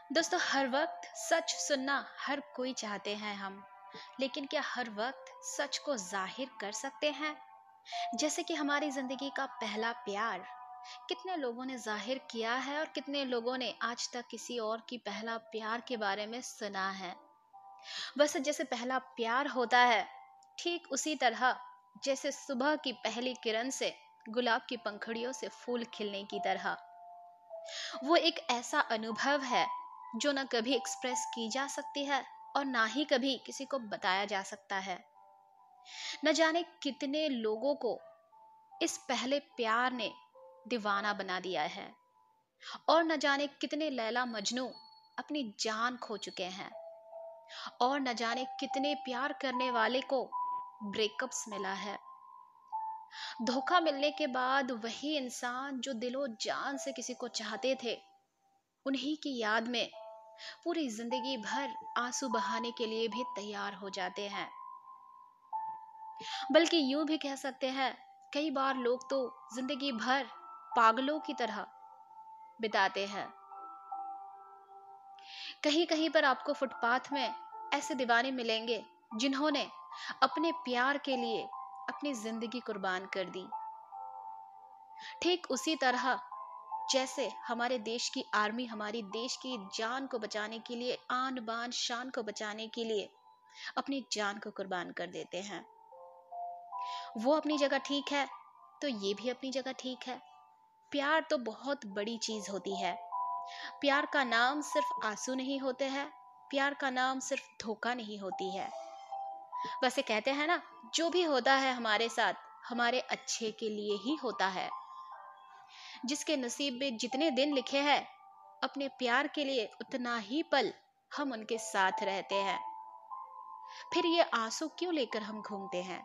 दोस्तों, हर वक्त सच सुनना हर कोई चाहते हैं हम। लेकिन क्या हर वक्त सच को जाहिर कर सकते हैं? जैसे कि हमारी जिंदगी का पहला प्यार कितने लोगों ने जाहिर किया है और कितने लोगों ने आज तक किसी और की पहला प्यार के बारे में सुना है। वैसे जैसे पहला प्यार होता है, ठीक उसी तरह जैसे सुबह की पहली किरण से गुलाब की पंखुड़ियों से फूल खिलने की तरह, वो एक ऐसा अनुभव है जो ना कभी एक्सप्रेस की जा सकती है और ना ही कभी किसी को बताया जा सकता है। न जाने कितने लोगों को इस पहले प्यार ने दीवाना बना दिया है और न जाने कितने लैला मजनू अपनी जान खो चुके हैं और न जाने कितने प्यार करने वाले को ब्रेकअप्स मिला है। धोखा मिलने के बाद वही इंसान जो दिलो जान से किसी को चाहते थे, उन्हीं की याद में पूरी जिंदगी भर आंसू बहाने के लिए भी तैयार हो जाते हैं। बल्कि यूं भी कह सकते हैं, कई बार लोग तो जिंदगी भर पागलों की तरह बिताते हैं। कहीं कहीं पर आपको फुटपाथ में ऐसे दीवाने मिलेंगे जिन्होंने अपने प्यार के लिए अपनी जिंदगी कुर्बान कर दी। ठीक उसी तरह जैसे हमारे देश की आर्मी हमारी देश की जान को बचाने के लिए, आन बान शान को बचाने के लिए अपनी जान को कुर्बान कर देते हैं। वो अपनी जगह ठीक है तो ये भी अपनी जगह ठीक है। प्यार तो बहुत बड़ी चीज होती है। प्यार का नाम सिर्फ आंसू नहीं होते हैं, प्यार का नाम सिर्फ धोखा नहीं होती है। वैसे कहते हैं ना, जो भी होता है हमारे साथ हमारे अच्छे के लिए ही होता है। जिसके नसीब में जितने दिन लिखे हैं, अपने प्यार के लिए उतना ही पल हम उनके साथ रहते हैं। फिर ये आंसू क्यों लेकर हम घूमते हैं?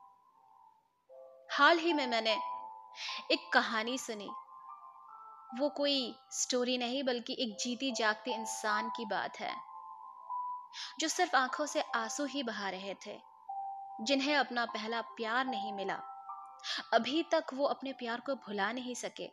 हाल ही में मैंने एक कहानी सुनी। वो कोई स्टोरी नहीं बल्कि एक जीती जागती इंसान की बात है, जो सिर्फ आंखों से आंसू ही बहा रहे थे, जिन्हें अपना पहला प्यार नहीं मिला। अभी तक वो अपने प्यार को भुला नहीं सके।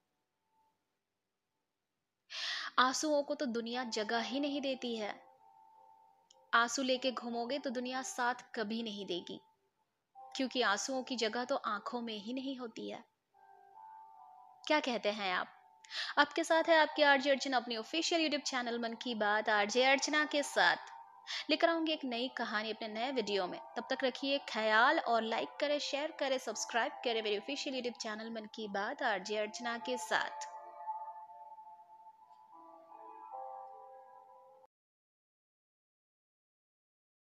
आंसुओं को तो दुनिया जगह ही नहीं देती है। आंसू लेके घूमोगे तो दुनिया साथ कभी नहीं देगी, क्योंकि आंसुओं की जगह तो आंखों में ही नहीं होती है। क्या कहते हैं आप? आपके साथ है आपकी आरजे अर्चना अपनी ऑफिशियल यूट्यूब चैनल मन की बात आरजे अर्चना के साथ लेकर आऊंगी एक नई कहानी अपने नए वीडियो में। तब तक रखिए ख्याल और लाइक करें, शेयर करें, सब्सक्राइब करें मेरे ऑफिशियल यूट्यूब चैनल मन की बात आरजे अर्चना के साथ।